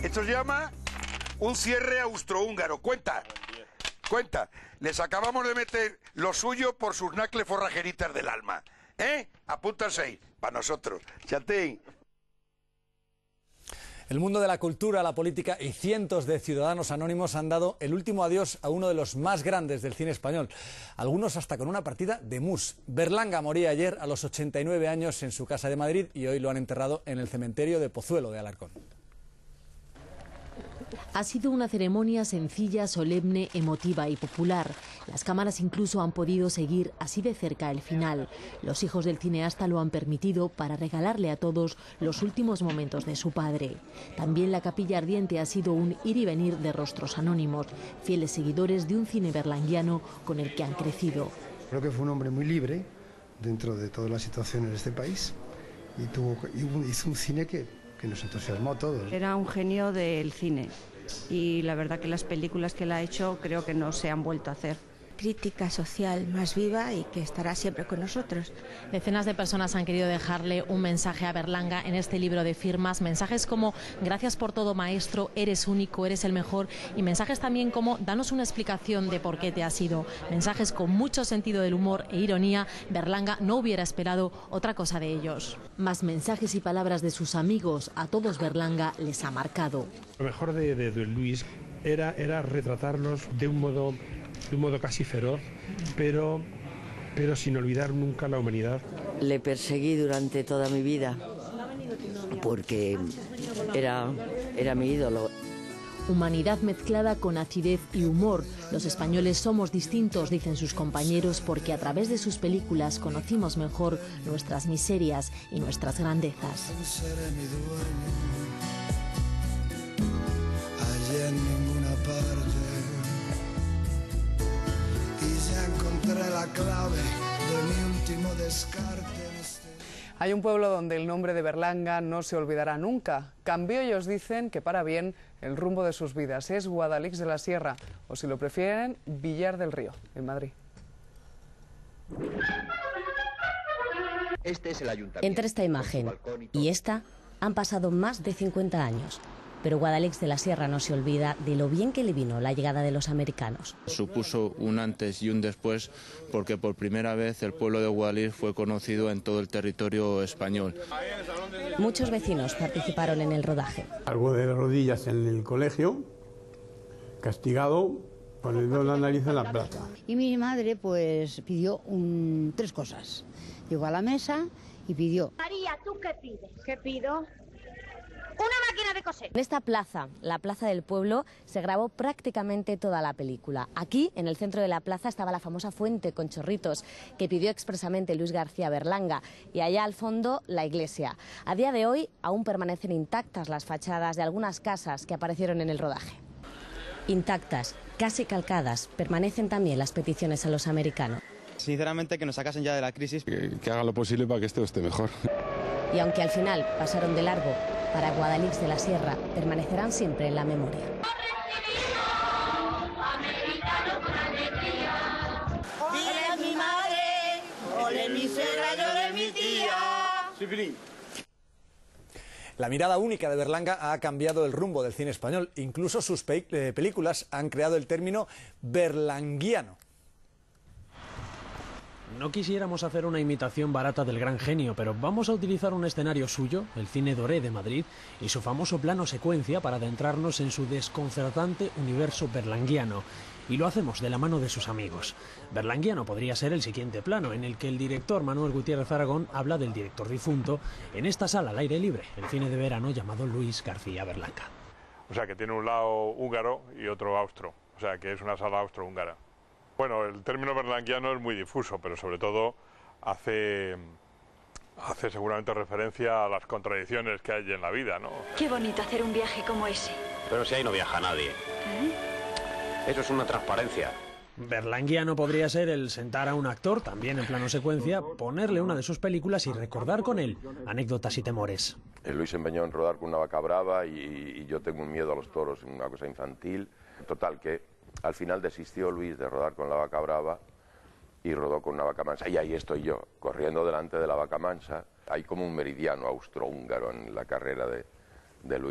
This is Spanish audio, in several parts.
Esto se llama un cierre austrohúngaro. Cuenta. Cuenta. Les acabamos de meter lo suyo por sus nacles forrajeritas del alma. Apunta 6. Para nosotros. Chatín. El mundo de la cultura, la política y cientos de ciudadanos anónimos han dado el último adiós a uno de los más grandes del cine español. Algunos hasta con una partida de mus. Berlanga moría ayer a los 89 años en su casa de Madrid y hoy lo han enterrado en el cementerio de Pozuelo de Alarcón. Ha sido una ceremonia sencilla, solemne, emotiva y popular. Las cámaras incluso han podido seguir así de cerca el final. Los hijos del cineasta lo han permitido para regalarle a todos los últimos momentos de su padre. También la capilla ardiente ha sido un ir y venir de rostros anónimos, fieles seguidores de un cine berlanguiano con el que han crecido. Creo que fue un hombre muy libre dentro de todas las situaciones de este país y hizo un cine que nos entusiasmó a todos. Era un genio del cine y la verdad que las películas que él ha hecho creo que no se han vuelto a hacer. Crítica social más viva y que estará siempre con nosotros. Decenas de personas han querido dejarle un mensaje a Berlanga en este libro de firmas, mensajes como gracias por todo maestro, eres único, eres el mejor, y mensajes también como danos una explicación de por qué te has ido, mensajes con mucho sentido del humor e ironía. Berlanga no hubiera esperado otra cosa de ellos. Más mensajes y palabras de sus amigos, a todos Berlanga les ha marcado. Lo mejor de Luis era retratarlos de un modo casi feroz, pero sin olvidar nunca la humanidad. Le perseguí durante toda mi vida porque era mi ídolo. Humanidad mezclada con acidez y humor. Los españoles somos distintos, dicen sus compañeros, porque a través de sus películas conocimos mejor nuestras miserias y nuestras grandezas. Allá en ninguna parte. Encontré la clave de mi último descarte. Hay un pueblo donde el nombre de Berlanga no se olvidará nunca. Cambió, ellos dicen, que para bien el rumbo de sus vidas. Es Guadalix de la Sierra, o si lo prefieren, Villar del Río, en Madrid. Este es el ayuntamiento. Entre esta imagen y esta han pasado más de 50 años. Pero Guadalix de la Sierra no se olvida de lo bien que le vino la llegada de los americanos. Supuso un antes y un después porque por primera vez el pueblo de Guadalix fue conocido en todo el territorio español. Muchos vecinos participaron en el rodaje. Algo de rodillas en el colegio, castigado, poniendo la nariz en la plaza. Y mi madre pues pidió 3 cosas. Llegó a la mesa y pidió... María, ¿tú qué pides? ¿Qué pido? Una máquina de coser. En esta plaza, la plaza del pueblo, se grabó prácticamente toda la película. Aquí, en el centro de la plaza, estaba la famosa fuente con chorritos que pidió expresamente Luis García Berlanga, y allá al fondo la iglesia. A día de hoy aún permanecen intactas las fachadas de algunas casas que aparecieron en el rodaje. Intactas, casi calcadas, permanecen también las peticiones a los americanos. Sinceramente, que nos sacasen ya de la crisis. Que hagan lo posible para que esto esté mejor. Y aunque al final pasaron de largo, para Guadalix de la Sierra permanecerán siempre en la memoria. ¡Ole mi madre! ¡Ole mi suegra! ¡Y ole mi tía! La mirada única de Berlanga ha cambiado el rumbo del cine español. Incluso sus películas han creado el término berlanguiano. No quisiéramos hacer una imitación barata del gran genio, pero vamos a utilizar un escenario suyo, el Cine Doré de Madrid, y su famoso plano secuencia para adentrarnos en su desconcertante universo berlanguiano. Y lo hacemos de la mano de sus amigos. Berlanguiano podría ser el siguiente plano, en el que el director Manuel Gutiérrez Aragón habla del director difunto en esta sala al aire libre, el cine de verano llamado Luis García Berlanga. O sea, que tiene un lado húngaro y otro austro, o sea, que es una sala austrohúngara. Bueno, el término berlanguiano es muy difuso, pero sobre todo hace seguramente referencia a las contradicciones que hay en la vida, ¿no? Qué bonito hacer un viaje como ese. Pero si ahí no viaja nadie. Eso es una transparencia. Berlanguiano podría ser el sentar a un actor, también en plano secuencia, ponerle una de sus películas y recordar con él anécdotas y temores. Luis se empeñó en rodar con una vaca brava y yo tengo un miedo a los toros, una cosa infantil. Total, que al final desistió Luis de rodar con la vaca brava y rodó con una vaca mansa. Y ahí estoy yo, corriendo delante de la vaca mansa. Hay como un meridiano austrohúngaro en la carrera de Luis,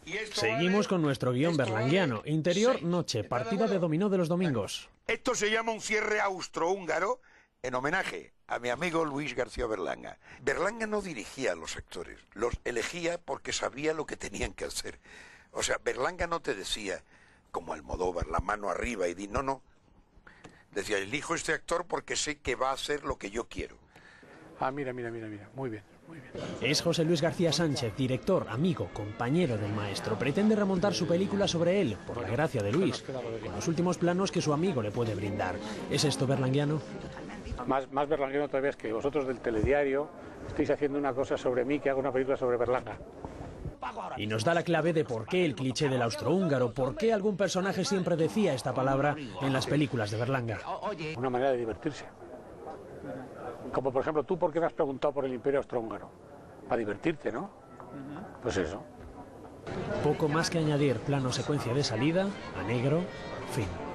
Seguimos con nuestro guión berlanguiano. Interior, noche, partida de dominó de los domingos. Esto se llama un cierre austrohúngaro en homenaje a mi amigo Luis García Berlanga. Berlanga no dirigía a los actores, los elegía porque sabía lo que tenían que hacer. O sea, Berlanga no te decía, como Almodóvar, la mano arriba y no. Decía, elijo este actor porque sé que va a hacer lo que yo quiero. Mira, muy bien. Es José Luis García Sánchez, director, amigo, compañero del maestro. Pretende remontar su película sobre él, por la gracia de Luis, con los últimos planos que su amigo le puede brindar. ¿Es esto berlanguiano? Más berlanguiano todavía es que vosotros del telediario estáis haciendo una cosa sobre mí, que hago una película sobre Berlanga. Y nos da la clave de por qué el cliché del austrohúngaro, por qué algún personaje siempre decía esta palabra en las películas de Berlanga. Una manera de divertirse. Como por ejemplo, tú, ¿por qué me has preguntado por el Imperio Austrohúngaro? Para divertirte, ¿no? Pues eso. Poco más que añadir, plano secuencia de salida, a negro, fin.